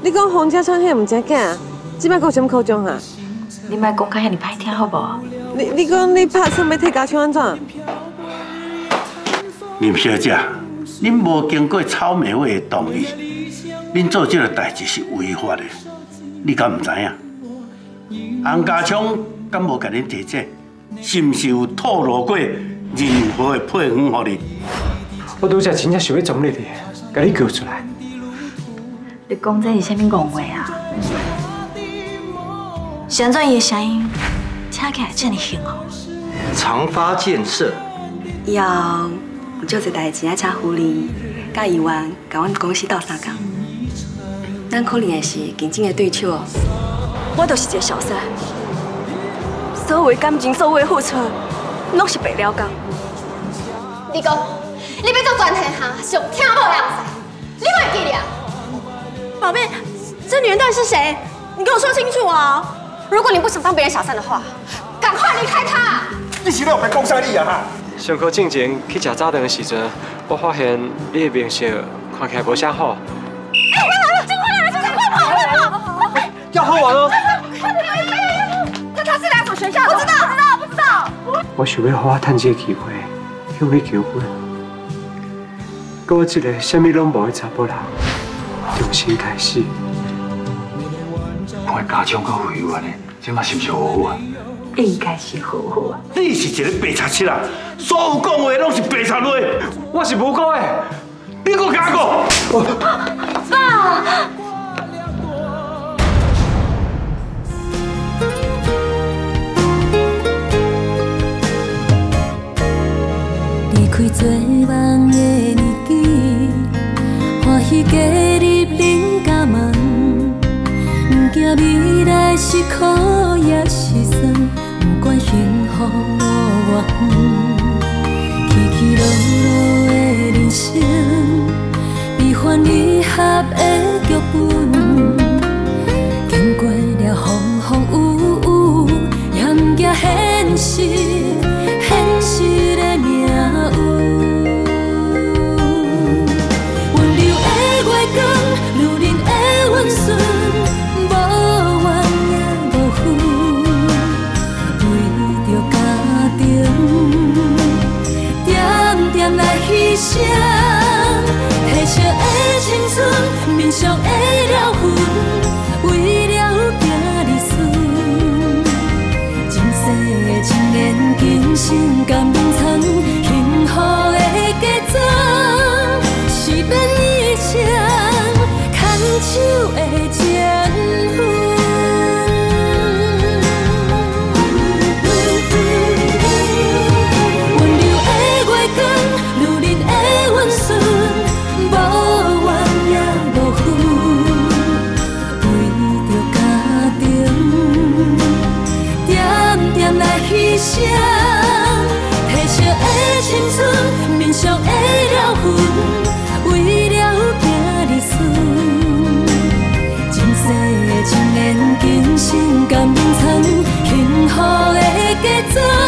你讲洪家昌迄唔正经，即摆有什么口中哈？ 你莫讲甲遐尼歹听好无？ 你讲你拍算要替家昌安怎？ 林小姐，恁无经过草莓会的同意，恁做这个代志是违法的，你敢唔知影？洪家昌敢无甲恁提醒？是毋是有透露过任何的配方互你？ 我拄则真正想要撞你哋，甲你救出来。 你讲这是啥物戆话啊？现在伊的声音听起来这么幸福。 长发建设以后有做一代志爱请胡理、甲议员甲阮公司斗相共，咱可能会是竞争的对手哦。我就是一个小三，所有的感情、所有的付出，拢是白了工。 你讲，你要做全天下上听无人使，你袂记了？ 宝贝，这女人到底是谁？你给我说清楚啊！ 如果你不想当别人小三的话，赶快离开他！ 你是要白讲啥你啊哈？ 上课进前去食早餐的时阵，我发现你的面色看起来无啥好。 哎，警官来了！警官跑！快跑！ 要喝完哦。 那他是哪所学校的？不知道。 我想要好好趁这个机会向你求婚，跟我一个什么拢无的查甫人重新开始。 看家长佮委员的，这嘛是不是好好啊？ 应该是好好啊。 你是一个白贼七啊！所有讲话拢是白贼话。 我是无讲的， 你搁假讲？ 爸。 离开做梦的年纪，欢喜加入人家梦，不惊未来是苦也是酸，不管幸福路偌远，起起落落的人生，悲欢离合的剧本，经过了风风雨雨，也不惊现实。现实的命运，温柔的月光，女人的温顺，无怨也无恨，为着家庭，点点来牺牲，褪色的青春，面上的了痕，为了行日顺，前世情缘。今生甘眠藏，幸福的假装，是变以前牵手的情分。温柔的月光，女人的温顺，无怨也无恨，为着家庭，点点来牺牲。青春面上的了痕，为了行日顺，前世的情缘，今生甘眠藏，幸福的假装。